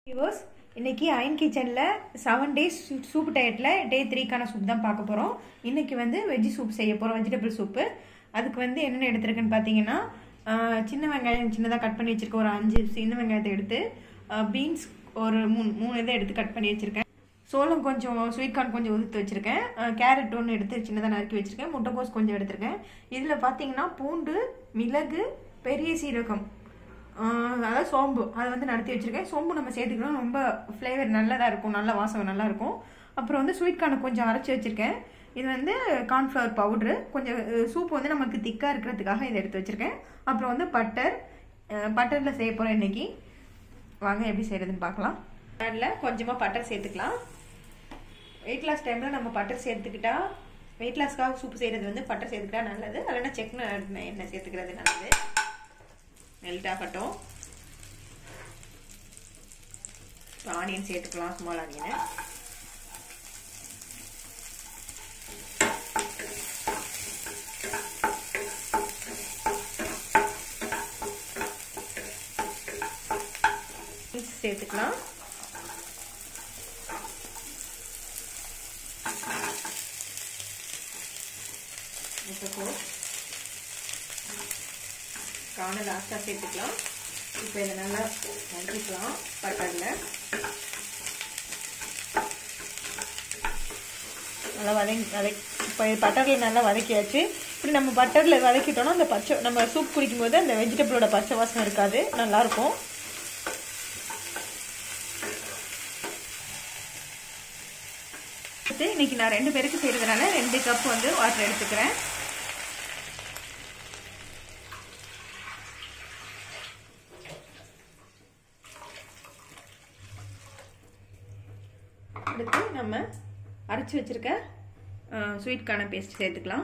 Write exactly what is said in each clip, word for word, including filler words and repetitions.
Viewers, இன்னைக்கு iron கிச்சன்ல seven days soup டயட்ல டே த்ரீக்கான சூப் தான் பார்க்க போறோம். இன்னைக்கு வந்து வெஜ் சூப் செய்ய போறோம், வெஜிடபிள் சூப்பு. அதுக்கு வந்து என்னென்ன எடுத்திருக்குன்னு பார்த்தீங்கன்னா, சின்ன வெங்காயம் சின்னதாக கட் பண்ணி வச்சிருக்கேன், ஒரு அஞ்சு சின்ன வெங்காயத்தை எடுத்து, பீன்ஸ் ஒரு மூணு மூணு இதை எடுத்து கட் பண்ணி வச்சிருக்கேன், சோளம் கொஞ்சம், ஸ்வீட் கார்ன் கொஞ்சம் உதுத்து வச்சிருக்கேன், கேரட் ஒன்று எடுத்து சின்னதாக நறுக்கி வச்சிருக்கேன், முட்டைக்கோஸ் கொஞ்சம் எடுத்திருக்கேன். இதில் பார்த்தீங்கன்னா பூண்டு, மிளகு, பெரிய சீரகம், அதாவது சோம்பு அதை வந்து நடத்தி வச்சிருக்கேன். சோம்பு நம்ம சேர்த்துக்கணும், ரொம்ப ஃப்ளேவர் நல்லதாக இருக்கும், நல்ல வாசம் நல்லா இருக்கும். அப்புறம் வந்து ஸ்வீட் கார்ன் கொஞ்சம் அரைச்சி வச்சிருக்கேன். இது வந்து கார்ன்ஃப்ளவர் பவுட்ரு, கொஞ்சம் சூப் வந்து நமக்கு திக்காக இருக்கிறதுக்காக இதை எடுத்து வச்சிருக்கேன். அப்புறம் வந்து பட்டர், பட்டரில் செய்ய போகிறேன் இன்னைக்கு. வாங்க எப்படி செய்யறதுன்னு பார்க்கலாம். பட்டரில் கொஞ்சமாக பட்டர் சேர்த்துக்கலாம். வெயிட் லாஸ் டைமில் நம்ம பட்டர் சேர்த்துக்கிட்டா, வெயிட் லாஸ்க்காக சூப் செய்கிறது வந்து பட்டர் சேர்த்துக்கிட்டா நல்லது. இல்லைன்னா செக் எண்ணெய் சேர்த்துக்கிறது நல்லது. மெல்ட் ஆகட்டும். ஆனியன் சேர்த்துக்கலாம், ஸ்மால் ஆனியனை. சேர்த்துக்கலாம். முட்டைக்கோஸ் காண லாஸ்ட்டாக சேர்த்துக்கலாம். இப்போ இதை நல்லா வதக்கிக்கலாம் பட்டரில். நல்லா வதங்கி வதக்கி இப்போ பட்டரில் நல்லா வதக்கியாச்சு. இப்படி நம்ம பட்டரில் வதக்கிட்டோம்னா அந்த பச்சை, நம்ம சூப் குடிக்கும்போது அந்த வெஜிடபிளோட பச்சை வாசனை இருக்காது, நல்லாயிருக்கும். இன்னைக்கு நான் ரெண்டு பேருக்கு செய்யறதுனால ரெண்டு கப் வந்து வாட்டர் எடுத்துக்கிறேன். அடுத்து நம்ம அரைச்சி வச்சிருக்க ஸ்வீட் கார்ன் பேஸ்ட் சேர்த்துக்கலாம்.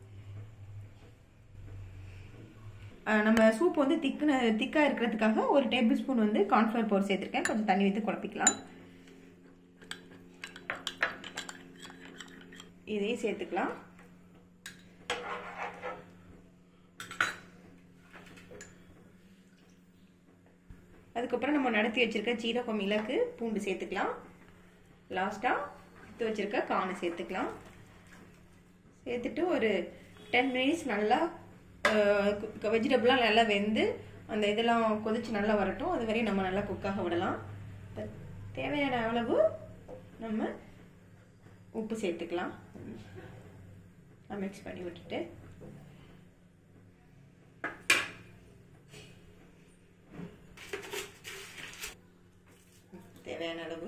நம்ம சூப் வந்து திக்குன திக்காக இருக்கிறதுக்காக ஒரு டேபிள் ஸ்பூன் வந்து கார்ன்ஃப்ளவர் பவுடர் சேர்த்துருக்கேன். கொஞ்சம் தண்ணி ஊற்றி குழப்பிக்கலாம். இதையும் சேர்த்துக்கலாம். அதுக்கப்புறம் நம்ம நடத்தி வச்சிருக்க சீரகம், மிளகு, பூண்டு சேர்த்துக்கலாம். லாஸ்டா எடுத்து வச்சிருக்க கார்ன் சேர்த்துக்கலாம். சேர்த்துட்டு ஒரு டென் மினிட்ஸ் நல்லா வெஜிடபிள்லாம் நல்லா வெந்து அந்த இதெல்லாம் கொதிச்சு நல்லா வரட்டும். அது வரையும் நம்ம நல்லா குக்காக விடலாம். தேவையான அளவு நம்ம உப்பு சேர்த்துக்கலாம். மிக்ஸ் பண்ணி விட்டுட்டு தேவையான அளவு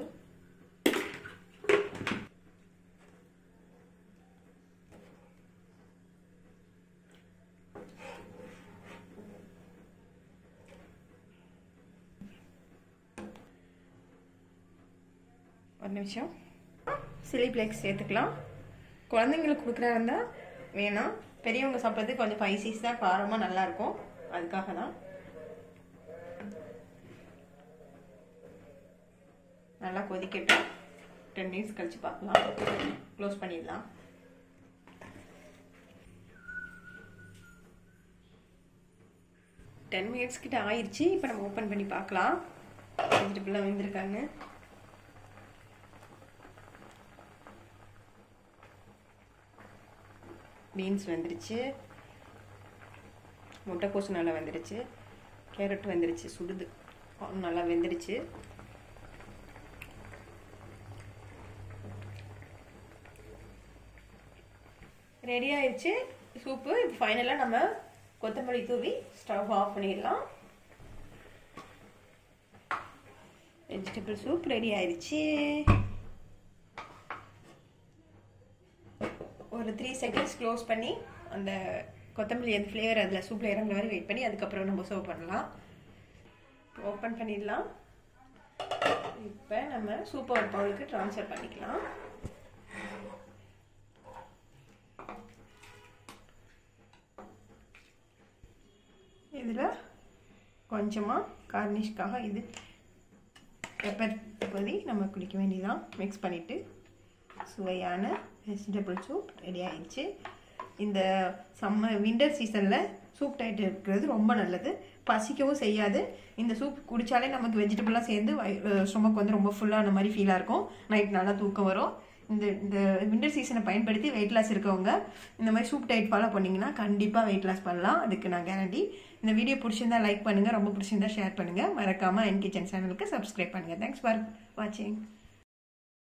ஒரு நிமிஷம் சில்லி ஃப்ளேக்ஸ் சேர்த்துக்கலாம். குழந்தைங்களுக்கு கொடுக்குறா இருந்தால் வேணாம், பெரியவங்க சாப்பிட்றது கொஞ்சம் ஸ்பைசிஸாக காரமாக நல்லாயிருக்கும், அதுக்காக தான். நல்லா கொதிக்கட்டும். டென் மினிட்ஸ் கழிச்சு பார்க்கலாம். க்ளோஸ் பண்ணிடலாம். டென் மினிட்ஸ் கிட்ட ஆயிடுச்சு. இப்போ நம்ம ஓப்பன் பண்ணி பார்க்கலாம் வெஜிடபிள்லாம் வெந்திருக்காங்க. பீன்ஸ் வெந்துருச்சு, முட்டைக்கோசு நல்லா வெந்துருச்சு, கேரட் வெந்துருச்சு, சுடுது நல்லா வெந்துருச்சு. ரெடி ஆயிடுச்சு சூப்பு. இப்போ ஃபைனலாக நம்ம கொத்தமல்லி தூவி ஸ்டவ் ஆஃப் பண்ணிடலாம். வெஜிடபிள் சூப் ரெடி ஆயிடுச்சு. ஒரு த்ரீ செகண்ட்ஸ் க்ளோஸ் பண்ணி அந்த கொத்தமல்லி அந்த ஃப்ளேவர் அதில் சூப்பில் இறங்குற மாதிரி வெயிட் பண்ணி அதுக்கப்புறம் நம்ம சர்வ் பண்ணலாம். ஓப்பன் பண்ணிடலாம். இப்போ நம்ம சூப்பை ஒரு பவுலுக்கு ட்ரான்ஸ்ஃபர் பண்ணிக்கலாம். இதில் கொஞ்சமாக கார்னிஷ்காக இது பெப்பர் பொதி நம்ம குடிக்க வேண்டியதான். மிக்ஸ் பண்ணிவிட்டு சுவையான வெஜிடபிள் சூப் ரெடி ஆயிடுச்சு. இந்த சம்மர் விண்டர் சீசனில் சூப் டயட் இருக்கிறது ரொம்ப நல்லது, பசிக்கவும் செய்யாது. இந்த சூப் குடித்தாலே நமக்கு வெஜிடபிள்லாம் சேர்ந்து ஸ்டொமக் வந்து ரொம்ப ஃபுல்லான மாதிரி ஃபீலாக இருக்கும், நைட் நல்லா தூக்கம் வரும். இந்த இந்த வின்டர் சீசனை பயன்படுத்தி வெயிட் லாஸ் இருக்கவங்க இந்த மாதிரி சூப் டயட் ஃபாலோ பண்ணிங்கன்னா கண்டிப்பாக வெயிட் லாஸ் பண்ணலாம், அதுக்கு நான் கேரண்டி. இந்த வீடியோ பிடிச்சிருந்தா லைக் பண்ணுங்கள், ரொம்ப பிடிச்சிருந்தா ஷேர் பண்ணுங்கள், மறக்காமல் என் கிச்சன் சேனலுக்கு சப்ஸ்கிரைப் பண்ணுங்கள். தேங்க்ஸ் ஃபார் வாட்சிங்.